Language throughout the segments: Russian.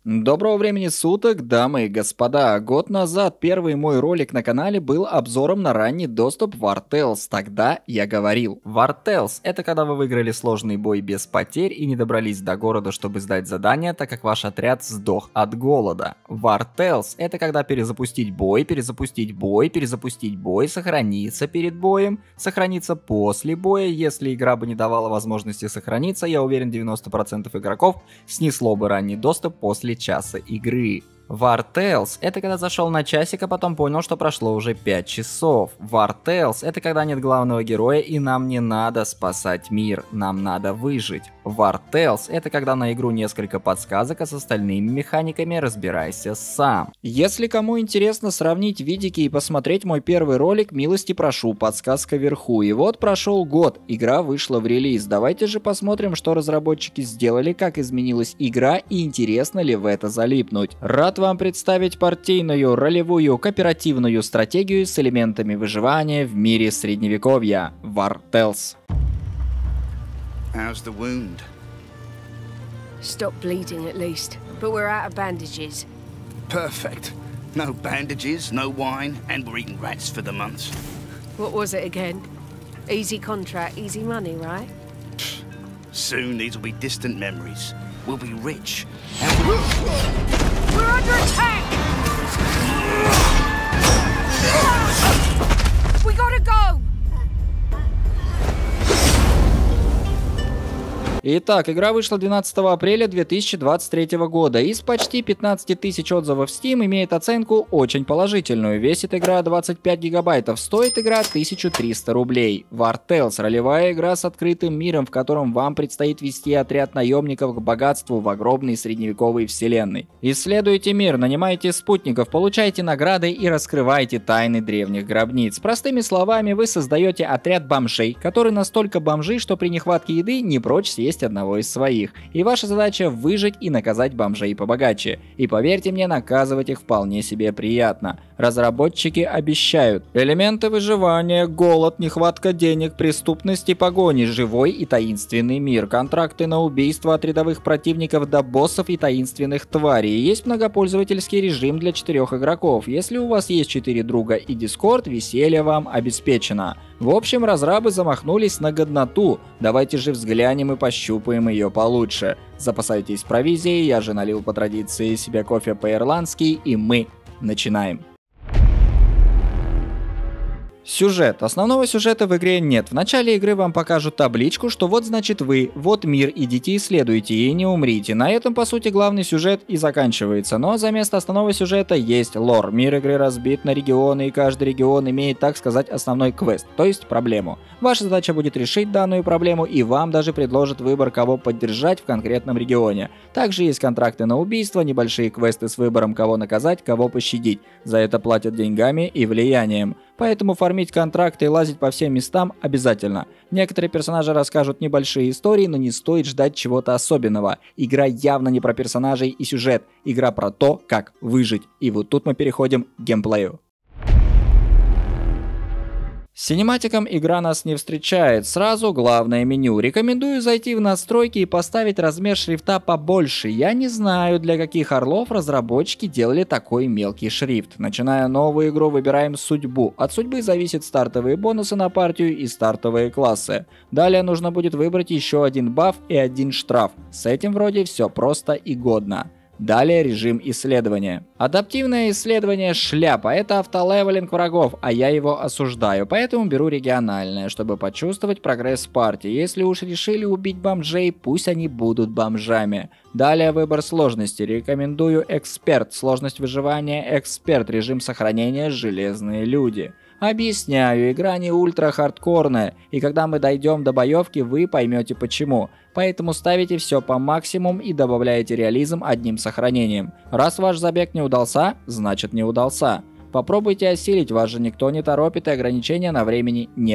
Доброго времени суток, дамы и господа. Год назад первый мой ролик на канале был обзором на ранний доступ в War Tales. Тогда я говорил: War Tales — это когда вы выиграли сложный бой без потерь и не добрались до города, чтобы сдать задание, так как ваш отряд сдох от голода. War Tales — это когда перезапустить бой, сохраниться перед боем, сохраниться после боя. Если игра бы не давала возможности сохраниться, я уверен, 90% игроков снесло бы ранний доступ после часа игры. War Tales — это когда зашел на часик, а потом понял, что прошло уже 5 часов. War Tales — это когда нет главного героя и нам не надо спасать мир, нам надо выжить. War Tales — это когда на игру несколько подсказок, а с остальными механиками разбирайся сам. Если кому интересно сравнить видики и посмотреть мой первый ролик, милости прошу, подсказка вверху. И вот прошел год, игра вышла в релиз. Давайте же посмотрим, что разработчики сделали, как изменилась игра и интересно ли в это залипнуть. Рад вам представить партийную, ролевую, кооперативную стратегию с элементами выживания в мире средневековья. War Tales. How's the wound? Stopped bleeding at least, but we're out of bandages. Perfect. No bandages, no wine, and we're eating rats for the month. What was it again? Easy contract, easy money, right? Soon these will be distant memories. We'll be rich, and We're under attack! We gotta go! Итак, игра вышла 12 апреля 2023 года. Из почти 15 тысяч отзывов в Steam имеет оценку очень положительную. Весит игра 25 гигабайтов, стоит игра 1300 рублей. War Tales — ролевая игра с открытым миром, в котором вам предстоит вести отряд наемников к богатству в огромной средневековой вселенной. Исследуйте мир, нанимайте спутников, получайте награды и раскрывайте тайны древних гробниц. Простыми словами, вы создаете отряд бомжей, которые настолько бомжи, что при нехватке еды не прочь съесть одного из своих. И ваша задача — выжить и наказать бомжей побогаче. И поверьте мне, наказывать их вполне себе приятно. Разработчики обещают: элементы выживания, голод, нехватка денег, преступность и погони, живой и таинственный мир, контракты на убийство от рядовых противников до боссов и таинственных тварей. Есть многопользовательский режим для 4 игроков. Если у вас есть 4 друга и Discord, веселье вам обеспечено. В общем, разрабы замахнулись на годноту. Давайте же взглянем и пощупаем ее получше. Запасайтесь провизией, я же налил по традиции себе кофе по-ирландски, и мы начинаем. Сюжет. Основного сюжета в игре нет. В начале игры вам покажут табличку, что вот значит вы, вот мир, идите исследуйте и не умрите. На этом, по сути, главный сюжет и заканчивается. Но за место основного сюжета есть лор. Мир игры разбит на регионы, и каждый регион имеет, так сказать, основной квест, то есть проблему. Ваша задача будет решить данную проблему, и вам даже предложат выбор, кого поддержать в конкретном регионе. Также есть контракты на убийство, небольшие квесты с выбором, кого наказать, кого пощадить. За это платят деньгами и влиянием. Поэтому фармить контракты и лазить по всем местам обязательно. Некоторые персонажи расскажут небольшие истории, но не стоит ждать чего-то особенного. Игра явно не про персонажей и сюжет. Игра про то, как выжить. И вот тут мы переходим к геймплею. С синематиком игра нас не встречает. Сразу главное меню. Рекомендую зайти в настройки и поставить размер шрифта побольше. Я не знаю, для каких орлов разработчики делали такой мелкий шрифт. Начиная новую игру, выбираем судьбу. От судьбы зависят стартовые бонусы на партию и стартовые классы. Далее нужно будет выбрать еще один баф и один штраф. С этим вроде все просто и годно. Далее режим исследования. Адаптивное исследование — шляпа, это автолевелинг врагов, а я его осуждаю, поэтому беру региональное, чтобы почувствовать прогресс партии. Если уж решили убить бомжей, пусть они будут бомжами. Далее выбор сложности. Рекомендую эксперт, сложность выживания эксперт, режим сохранения железные люди. Объясняю, игра не ультра-хардкорная, и когда мы дойдем до боевки, вы поймете почему. Поэтому ставите все по максимуму и добавляете реализм одним сохранением. Раз ваш забег не удался, значит не удался. Попробуйте осилить, вас же никто не торопит и ограничения на времени нет.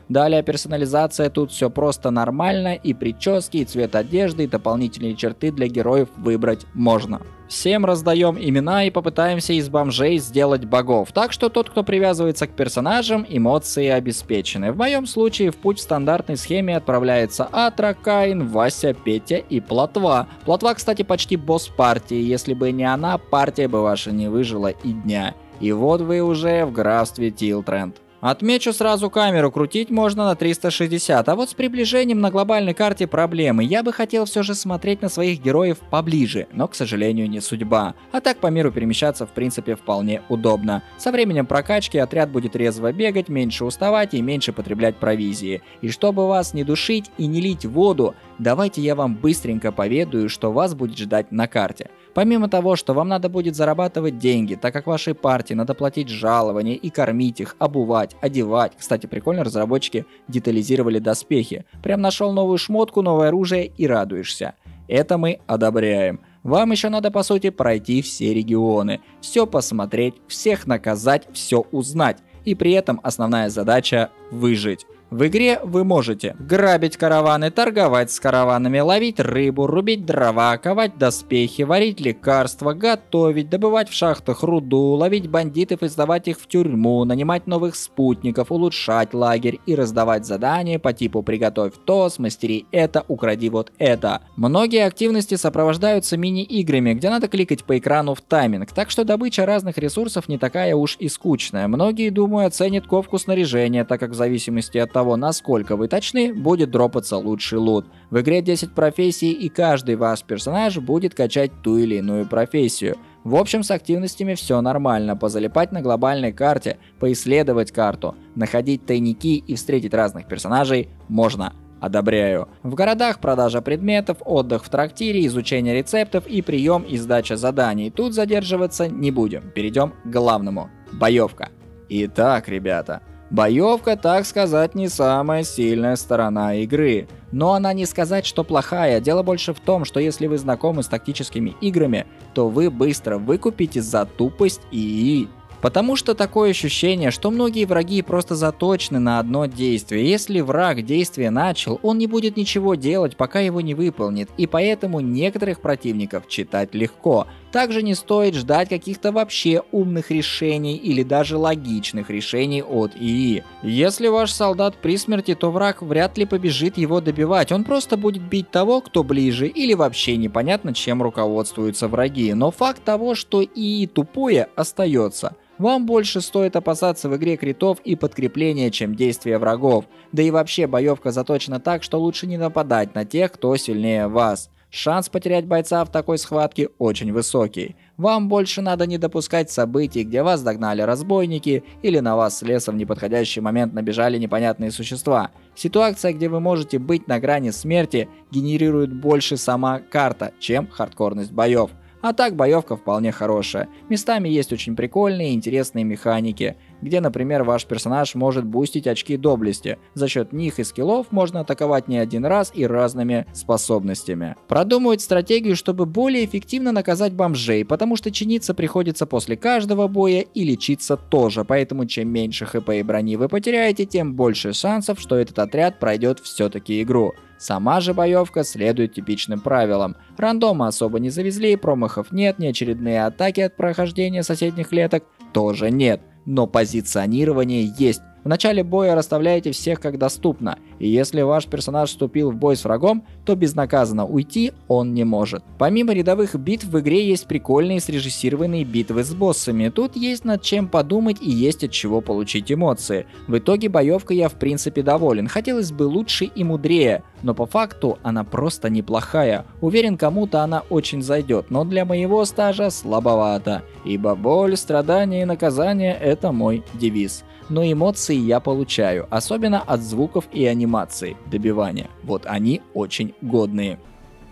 Далее персонализация, тут все просто нормально, и прически, и цвет одежды, и дополнительные черты для героев выбрать можно. Всем раздаем имена и попытаемся из бомжей сделать богов, так что тот, кто привязывается к персонажам, эмоции обеспечены. В моем случае в путь в стандартной схеме отправляется Атра, Каин, Вася, Петя и Плотва. Плотва, кстати, почти босс партии, если бы не она, партия бы ваша не выжила и дня. И вот вы уже в графстве Тилтренд. Отмечу сразу, камеру крутить можно на 360, а вот с приближением на глобальной карте проблемы. Я бы хотел все же смотреть на своих героев поближе, но, к сожалению, не судьба. А так по миру перемещаться в принципе вполне удобно. Со временем прокачки отряд будет резво бегать, меньше уставать и меньше потреблять провизии. И чтобы вас не душить и не лить воду, давайте я вам быстренько поведаю, что вас будет ждать на карте. Помимо того, что вам надо будет зарабатывать деньги, так как вашей партии надо платить жалования и кормить их, обувать, одевать. Кстати, прикольно, разработчики детализировали доспехи. Прям нашел новую шмотку, новое оружие и радуешься. Это мы одобряем. Вам еще надо, по сути, пройти все регионы, все посмотреть, всех наказать, все узнать. И при этом основная задача – выжить. В игре вы можете грабить караваны, торговать с караванами, ловить рыбу, рубить дрова, ковать доспехи, варить лекарства, готовить, добывать в шахтах руду, ловить бандитов и сдавать их в тюрьму, нанимать новых спутников, улучшать лагерь и раздавать задания по типу «приготовь то», «смастери это», «укради вот это». Многие активности сопровождаются мини-играми, где надо кликать по экрану в тайминг, так что добыча разных ресурсов не такая уж и скучная. Многие, думаю, оценят ковку снаряжения, так как в зависимости от того, насколько вы точны, будет дропаться лучший лут. В игре 10 профессий, и каждый ваш персонаж будет качать ту или иную профессию. В общем, с активностями все нормально. Позалипать на глобальной карте, поисследовать карту, находить тайники и встретить разных персонажей можно. Одобряю. В городах продажа предметов, отдых в трактире, изучение рецептов и прием и сдача заданий. Тут задерживаться не будем. Перейдем к главному. Боевка. Итак, ребята. Боевка, так сказать, не самая сильная сторона игры. Но она не сказать, что плохая. Дело больше в том, что если вы знакомы с тактическими играми, то вы быстро выкупите за тупость ИИ. Потому что такое ощущение, что многие враги просто заточены на одно действие. Если враг действие начал, он не будет ничего делать, пока его не выполнит. И поэтому некоторых противников читать легко. Также не стоит ждать каких-то вообще умных решений или даже логичных решений от ИИ. Если ваш солдат при смерти, то враг вряд ли побежит его добивать. Он просто будет бить того, кто ближе, или вообще непонятно, чем руководствуются враги. Но факт того, что ИИ тупое, остается. Вам больше стоит опасаться в игре критов и подкрепления, чем действия врагов. Да и вообще боевка заточена так, что лучше не нападать на тех, кто сильнее вас. Шанс потерять бойца в такой схватке очень высокий. Вам больше надо не допускать событий, где вас догнали разбойники или на вас с леса в неподходящий момент набежали непонятные существа. Ситуация, где вы можете быть на грани смерти, генерирует больше сама карта, чем хардкорность боев. А так боевка вполне хорошая. Местами есть очень прикольные и интересные механики, где, например, ваш персонаж может бустить очки доблести. За счет них и скиллов можно атаковать не один раз и разными способностями. Продумывать стратегию, чтобы более эффективно наказать бомжей, потому что чиниться приходится после каждого боя и лечиться тоже, поэтому чем меньше хп и брони вы потеряете, тем больше шансов, что этот отряд пройдет все-таки игру. Сама же боевка следует типичным правилам. Рандома особо не завезли, промахов нет, неочередные атаки от прохождения соседних клеток тоже нет. Но позиционирование есть. В начале боя расставляете всех как доступно, и если ваш персонаж вступил в бой с врагом, то безнаказанно уйти он не может. Помимо рядовых битв в игре есть прикольные срежиссированные битвы с боссами. Тут есть над чем подумать и есть от чего получить эмоции. В итоге боевка я в принципе доволен. Хотелось бы лучше и мудрее, но по факту она просто неплохая. Уверен, кому-то она очень зайдет, но для моего стажа слабовато. Ибо боль, страдания и наказание — это мой девиз. Но эмоции я получаю, особенно от звуков и анимации добивания. Вот они очень годные.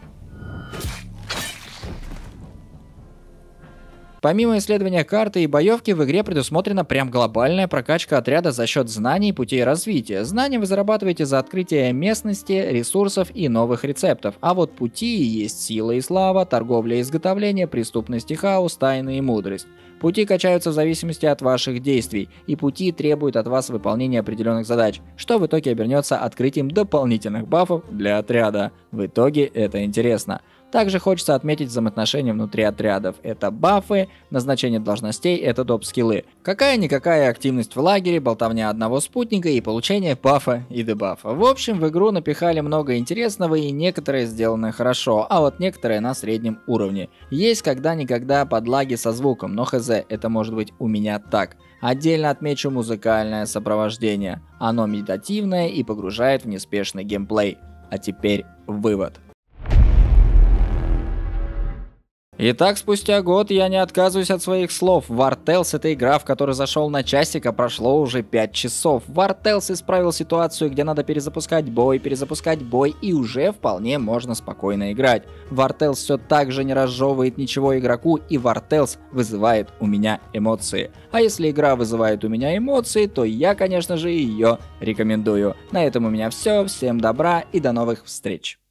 Помимо исследования карты и боевки, в игре предусмотрена прям глобальная прокачка отряда за счет знаний и путей развития. Знания вы зарабатываете за открытие местности, ресурсов и новых рецептов. А вот пути есть сила и слава, торговля и изготовление, преступность и хаос, тайна и мудрость. Пути качаются в зависимости от ваших действий, и пути требуют от вас выполнения определенных задач, что в итоге обернется открытием дополнительных бафов для отряда. В итоге это интересно. Также хочется отметить взаимоотношения внутри отрядов. Это бафы, назначение должностей, это доп-скиллы. Какая-никакая активность в лагере, болтовня одного спутника и получение бафа и дебафа. В общем, в игру напихали много интересного и некоторые сделаны хорошо, а вот некоторые на среднем уровне. Есть когда-никогда подлаги со звуком, но хз, это может быть у меня так. Отдельно отмечу музыкальное сопровождение. Оно медитативное и погружает в неспешный геймплей. А теперь вывод. Итак, спустя год я не отказываюсь от своих слов. War Tales — это игра, в которой зашел на часик, а прошло уже 5 часов. War Tales исправил ситуацию, где надо перезапускать бой и уже вполне можно спокойно играть. War Tales все так же не разжевывает ничего игроку, и War Tales вызывает у меня эмоции. А если игра вызывает у меня эмоции, то я, конечно же, ее рекомендую. На этом у меня все. Всем добра и до новых встреч.